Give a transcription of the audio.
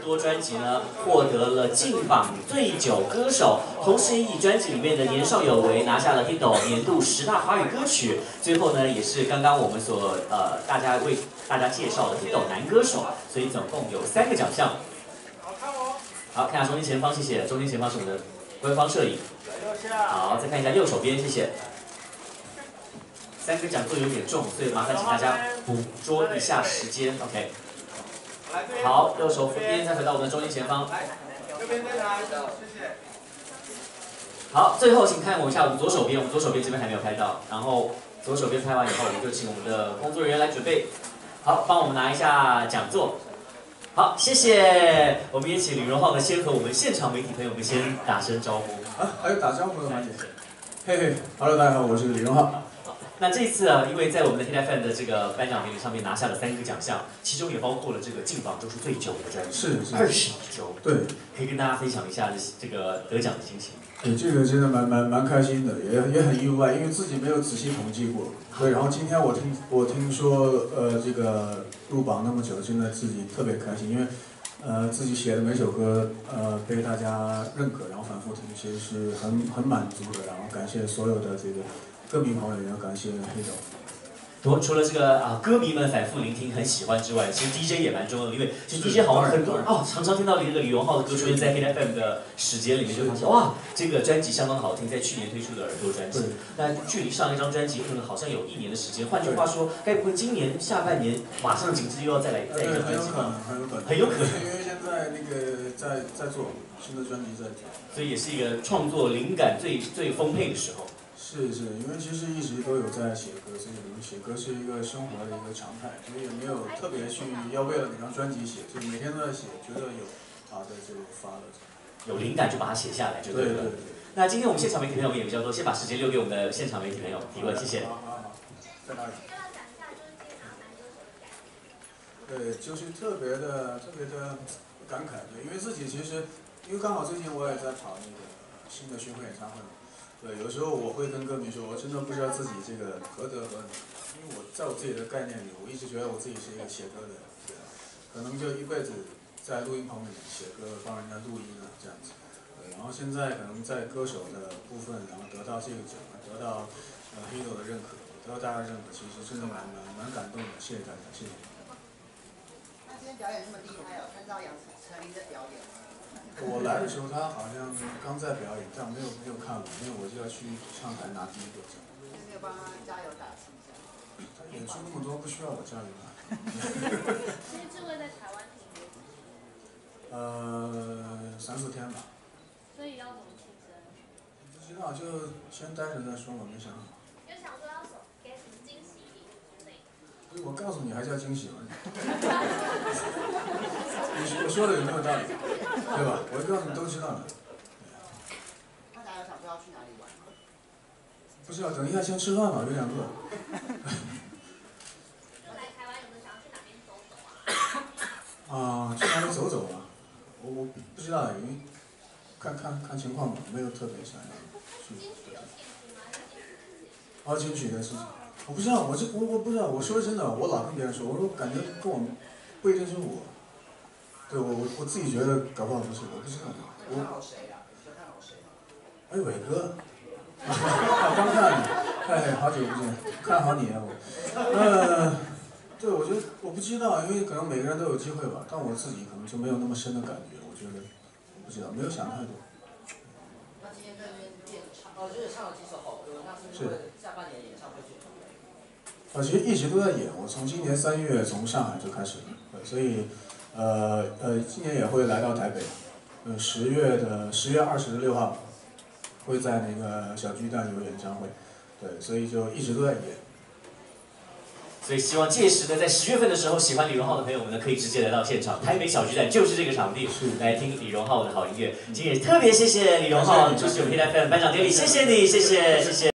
多专辑呢，获得了劲榜最久歌手，同时以专辑里面的《年少有为》拿下了 Hito 年度10大华语歌曲。最后呢，也是刚刚我们所大家为大家介绍的 Hito 男歌手，所以总共有3个奖项。好，看一下中间前方，谢谢。中间前方是我们的官方摄影。好，再看一下右手边，谢谢。3个讲座有点重，所以麻烦请大家捕捉一下时间。OK。好，右手边再回到我们的中间前方。 右边再来，谢谢。 好，最后请看我一下我们左手边，我们左手边这边还没有拍到，然后左手边拍完以后，我们就请我们的工作人员来准备。好，帮我们拿一下讲座。好，谢谢。我们也请李荣浩呢，先和我们现场媒体朋友们先打声招呼。 还有打招呼的环节。嘿嘿 ，Hello， 大家好，我是李荣浩。 那这一次啊，因为在我们的 TFM 的这个颁奖典礼上面拿下了3个奖项，其中也包括了这个劲榜周数最久的专辑， 是 20周。 对， 可以跟大家分享一下这个得奖的心情。 这个真的蛮开心的，也很意外，因为自己没有仔细统计过。对，然后今天我听说这个入榜那么久，真的自己特别开心，因为自己写的每首歌被大家认可，然后反复听，其实是很满足的。然后感谢所有的这个歌迷朋友，也要感谢黑豆。 除了这个歌迷们反复聆听很喜欢之外，其实 DJ 也蛮重要的，因为其实 DJ 好像很多常常听到这个李荣浩的歌出现在 HitFM 的时间里面，就发现哇，这个专辑相当好听，在去年推出的耳朵专辑，那距离上一张专辑可能好像有1年的时间。换句话说，该不会今年下半年马上紧接又要再一张专辑吗？很有可能， 因为现在那个在做新的专辑在做， 所以也是一个创作灵感最丰沛的时候。 是，因为其实一直都有在写歌，所以写歌是一个生活的一个常态，所以也没有特别去要为了哪张专辑写，就每天都在写，觉得有在这里发了， 有灵感就把它写下来就对了。对。那今天我们现场媒体朋友们也比较多，先把时间留给我们的现场媒体朋友提问，谢谢。 好，在哪里？对，就是特别的感慨，对，因为自己其实，因为刚好最近我也在跑那个新的巡回演唱会嘛。对，有时候我会跟歌迷说，我真的不知道自己这个何德何能，因为我在我自己的概念里，我一直觉得我自己是一个写歌的人，对，可能就一辈子在录音棚里面写歌，帮人家录音啊这样子，对，然后现在可能在歌手的部分，然后得到这个奖，得到Hito 的认可，得到大家的认可，其实真的蛮感动的，谢谢大家，谢谢。 那今天表演那么厉害哦，看到杨丞琳的表演。 我来的时候，他好像刚在表演，但没有看我，因为我就要去上台拿第1个奖。 没有帮他加油打气一下。 他演出那么多，不需要我加油啊。 其实这位在台湾停留 3、4天吧。 所以要怎么庆生？ 不知道，就先待着再说吧，没想好。 就想说要给什么惊喜礼物之类的。 我告诉你还叫惊喜吗？我说的有没有道理？对吧？我告诉你都知道了。 那大家想说要去哪里玩吗？ 不知道，等一下先吃饭吧，有点饿。 就来台湾有没有想要去哪边走走啊？ 去哪里走走啊？我不知道，因为看情况吧，没有特别想要去。金曲的事情，我不知道，我不知道，我说真的，我老跟别人说，我说感觉跟我不一定是我。对我自己觉得搞不好不是，我不知道。 看好谁啊？你看好谁？ 哎，伟哥，刚看你，好久不见，看好你啊我。对，我觉得我不知道，因为可能每个人都有机会吧，但我自己可能就没有那么深的感觉，我觉得我不知道，没有想太多。 那今天在那边就是唱了几首好歌，那是不是下半年演唱会去准备？ 其实一直都在演，我从今年3月从上海就开始了，对，所以。今年也会来到台北，10月26号会在那个小巨蛋有演唱会，对，所以就一直都在演。 所以希望届时呢，在10月份的时候，喜欢李荣浩的朋友们呢，可以直接来到现场，台北小巨蛋就是这个场地，来听李荣浩的好音乐。今天也特别谢谢李荣浩出席我们 HitFM 颁奖典礼，谢谢你，谢谢。